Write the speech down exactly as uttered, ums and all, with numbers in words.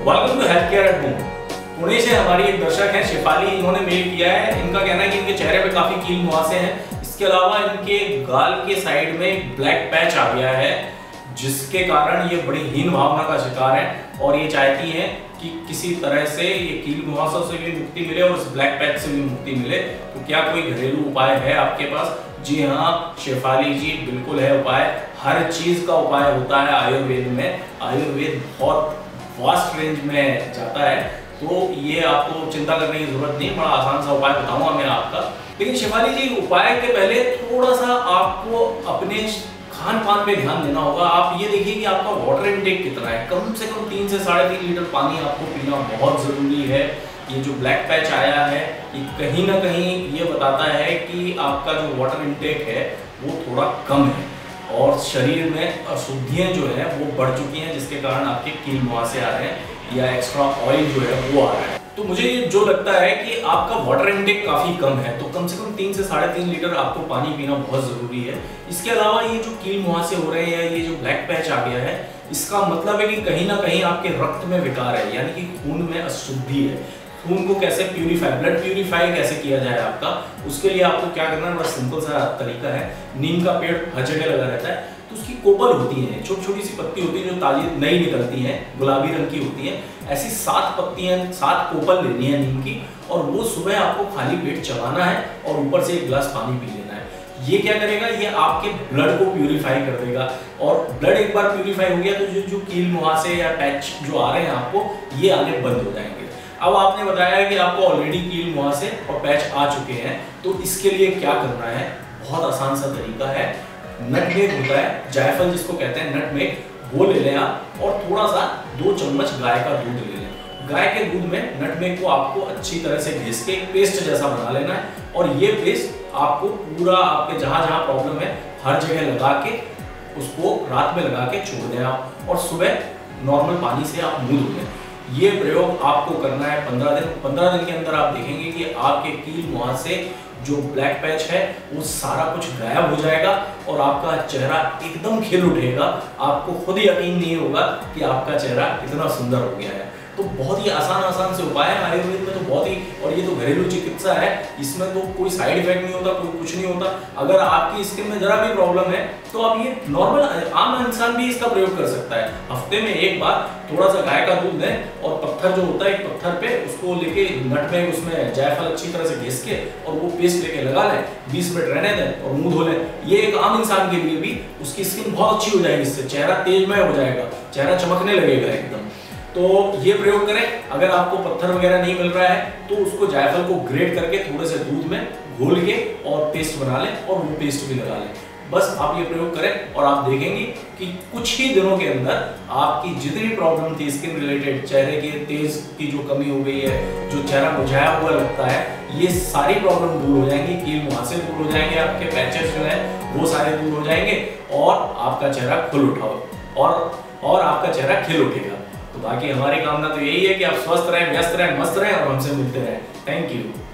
Welcome to health care at home. Pune से हमारी एक दर्शक है शेफाली, इन्होंने मेल किया है। इनका कहना है कि इनके चेहरे पे काफी कील मुहासे हैं। इसके अलावा इनके गाल के साइड में ब्लैक पैच आ गया है, जिसके कारण ये बड़ी हीन भावना का शिकार है और ये चाहती हैं कि किसी तरह से ये कील मुहासों से भी मुक्ति मिले और इस ब्लैक पैच से भी मुक्ति मिले। तो क्या कोई घरेलू उपाय है आपके पास? जी हाँ शेफाली जी, बिल्कुल है उपाय। हर चीज का उपाय होता है आयुर्वेद में। आयुर्वेद बहुत वास्ट रेंज में जाता है, तो ये आपको चिंता करने की जरूरत नहीं। बड़ा आसान सा उपाय बताऊंगा मैं आपका। लेकिन शेफाली जी, उपाय के पहले थोड़ा सा आपको अपने खान पान पे ध्यान देना होगा। आप ये देखिए कि आपका वाटर इनटेक कितना है। कम से कम तीन से साढ़े तीन लीटर पानी आपको पीना बहुत जरूरी है। ये जो ब्लैक पैच आया है, ये कहीं ना कहीं ये बताता है कि आपका जो वाटर इनटेक है वो थोड़ा कम है और शरीर में अशुद्धियाँ जो है वो बढ़ चुकी हैं, जिसके कारण आपके कील मुहासे आ रहे हैं या एक्स्ट्रा ऑयल जो है वो आ रहा है। तो मुझे जो लगता है कि आपका वाटर इनटेक काफ़ी कम है, तो कम से कम तीन से साढ़े तीन लीटर आपको पानी पीना बहुत ज़रूरी है। इसके अलावा ये जो कील मुहासे हो रहे हैं, ये जो ब्लैक पैच आ गया है, इसका मतलब है कि कहीं ना कहीं आपके रक्त में विकार है, यानी कि खून में अशुद्धि है। खून को कैसे प्यूरिफाई, ब्लड प्यूरिफाई कैसे किया जाए आपका, उसके लिए आपको क्या करना है, बड़ा सिंपल सा तरीका है। नीम का पेड़ हर जगह लगा रहता है, तो उसकी कोपल होती है, छोटी छोटी सी पत्ती होती है जो ताजी नई निकलती हैं, गुलाबी रंग की होती हैं। ऐसी सात पत्तियां, सात कोपल लेनी है नीम की, और वो सुबह आपको खाली पेट चबाना है और ऊपर से एक गिलास पानी पी लेना है। ये क्या करेगा, ये आपके ब्लड को प्यूरिफाई कर देगा, और ब्लड एक बार प्यूरिफाई हो गया तो जो जो कील मुहासे या पैच जो आ रहे हैं आपको, ये आगे बंद हो जाएंगे। अब आपने बताया कि आपको ऑलरेडी कील मुहासे और पैच आ चुके हैं, तो इसके लिए क्या करना है, बहुत आसान सा तरीका है। नटमेग होता है, जायफल जिसको कहते हैं, नटमेग, वो ले लें आप, और थोड़ा सा दो चम्मच गाय का दूध ले लें। गाय के दूध में नटमेग को आपको अच्छी तरह से घिस के पेस्ट जैसा बना लेना है, और ये पेस्ट आपको पूरा आपके जहां जहां प्रॉब्लम है हर जगह लगा के उसको रात में लगा के छोड़ दें आप, और सुबह नॉर्मल पानी से आप मुंह धो लें। ये प्रयोग आपको करना है पंद्रह दिन। पंद्रह दिन के अंदर आप देखेंगे कि आपके कील मुहासे जो ब्लैक पैच है वो सारा कुछ गायब हो जाएगा और आपका चेहरा एकदम खिल उठेगा। आपको खुद यकीन नहीं होगा कि आपका चेहरा इतना सुंदर हो गया है। तो बहुत ही आसान आसान से उपाय है आयुर्वेद में, तो बहुत ही, और ये तो घरेलू चिकित्सा है, इसमें तो कोई साइड इफेक्ट नहीं होता, कोई कुछ नहीं होता। अगर आपकी स्किन में जरा भी प्रॉब्लम है तो आप ये नॉर्मल आम इंसान भी इसका प्रयोग कर सकता है। हफ्ते में एक बार थोड़ा सा गाय का दूध लें और पत्थर जो होता है, एक पत्थर पे उसको लेके नटमेग, उसमें जायफल अच्छी तरह से घिस के और वो पेस्ट लेके लगा लें, बीस मिनट रहने दें और मुंह धो लें। ये एक आम इंसान के लिए भी उसकी स्किन बहुत अच्छी हो जाएगी, इससे चेहरा तेजमय हो जाएगा, चेहरा चमकने लगेगा एकदम। तो ये प्रयोग करें। अगर आपको पत्थर वगैरह नहीं मिल रहा है तो उसको जायफल को ग्रेट करके थोड़े से दूध में घोल के और पेस्ट बना लें और वो पेस्ट भी लगा लें। बस आप ये प्रयोग करें और आप देखेंगे कि कुछ ही दिनों के अंदर आपकी जितनी प्रॉब्लम थी स्किन रिलेटेड, चेहरे के तेज की जो कमी हो गई है, जो चेहरा मुरझाया हुआ लगता है, ये सारी प्रॉब्लम दूर हो जाएंगी। कील मुहासे दूर हो जाएंगे, आपके पैचेस जो है वो सारे दूर हो जाएंगे और आपका चेहरा खुल उठाओ और और आपका चेहरा खिल उठेगा। तो बाकी हमारी कामना तो यही है कि आप स्वस्थ रहें, व्यस्त रहें, मस्त रहें और हमसे मिलते रहें। Thank you.